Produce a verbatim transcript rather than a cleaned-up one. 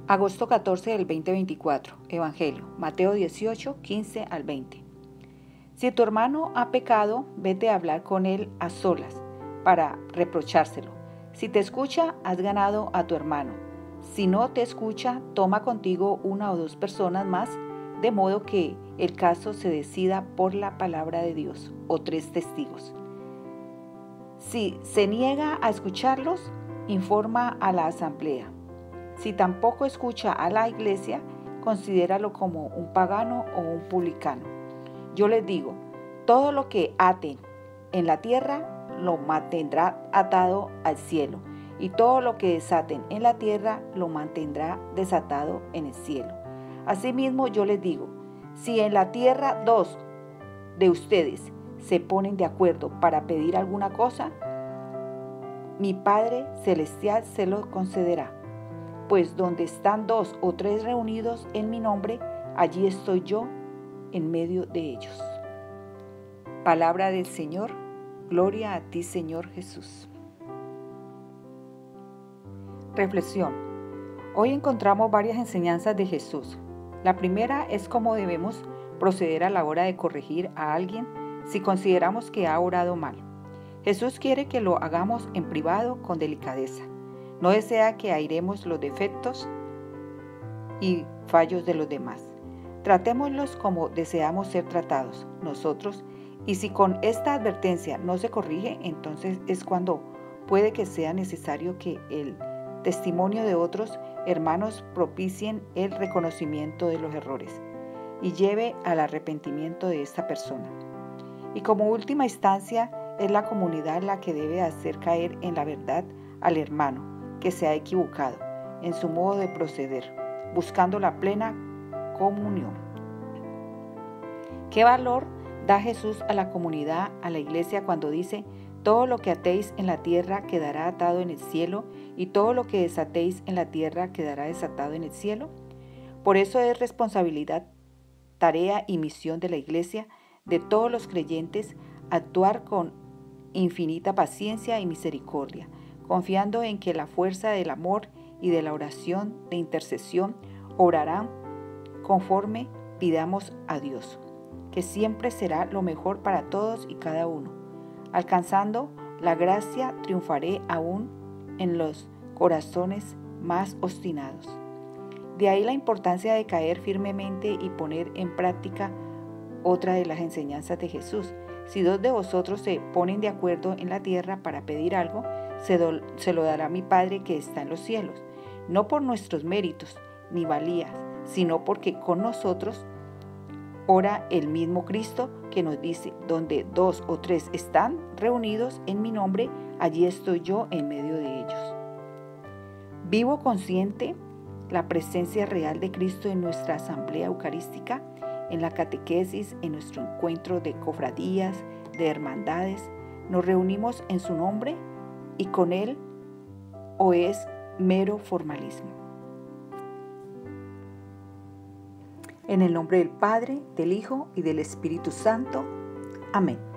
Agosto catorce del dos mil veinticuatro. Evangelio, Mateo dieciocho, quince al veinte. Si tu hermano ha pecado, vete a hablar con él a solas para reprochárselo. Si te escucha, has ganado a tu hermano. Si no te escucha, toma contigo una o dos personas más, de modo que el caso se decida por la palabra de Dios, o tres testigos. Si se niega a escucharlos, informa a la asamblea. Si tampoco escucha a la iglesia, considéralo como un pagano o un publicano. Yo les digo, todo lo que aten en la tierra lo mantendrá atado al cielo, y todo lo que desaten en la tierra lo mantendrá desatado en el cielo. Asimismo, yo les digo, si en la tierra dos de ustedes se ponen de acuerdo para pedir alguna cosa, mi Padre Celestial se lo concederá. Pues donde están dos o tres reunidos en mi nombre, allí estoy yo en medio de ellos. Palabra del Señor, gloria a ti, Señor Jesús. Reflexión. Hoy encontramos varias enseñanzas de Jesús. La primera es cómo debemos proceder a la hora de corregir a alguien si consideramos que ha orado mal. Jesús quiere que lo hagamos en privado con delicadeza. No desea que airemos los defectos y fallos de los demás. Tratémoslos como deseamos ser tratados nosotros, y si con esta advertencia no se corrige, entonces es cuando puede que sea necesario que el testimonio de otros hermanos propicien el reconocimiento de los errores y lleve al arrepentimiento de esta persona. Y como última instancia, es la comunidad la que debe hacer caer en la verdad al hermano que se ha equivocado en su modo de proceder, buscando la plena comunión. ¿Qué valor da Jesús a la comunidad, a la iglesia, cuando dice: todo lo que atéis en la tierra quedará atado en el cielo, y todo lo que desatéis en la tierra quedará desatado en el cielo? Por eso es responsabilidad, tarea y misión de la iglesia, de todos los creyentes, actuar con infinita paciencia y misericordia, confiando en que la fuerza del amor y de la oración de intercesión obrarán conforme pidamos a Dios, que siempre será lo mejor para todos y cada uno. Alcanzando la gracia, triunfaré aún en los corazones más obstinados. De ahí la importancia de caer firmemente y poner en práctica otra de las enseñanzas de Jesús. Si dos de vosotros se ponen de acuerdo en la tierra para pedir algo, se, do, se lo dará mi Padre que está en los cielos, no por nuestros méritos ni valías, sino porque con nosotros ora el mismo Cristo, que nos dice: donde dos o tres están reunidos en mi nombre, allí estoy yo en medio de ellos. Vivo consciente la presencia real de Cristo en nuestra asamblea eucarística, en la catequesis, en nuestro encuentro de cofradías, de hermandades. Nos reunimos en su nombre y con él, o es mero formalismo. En el nombre del Padre, del Hijo y del Espíritu Santo. Amén.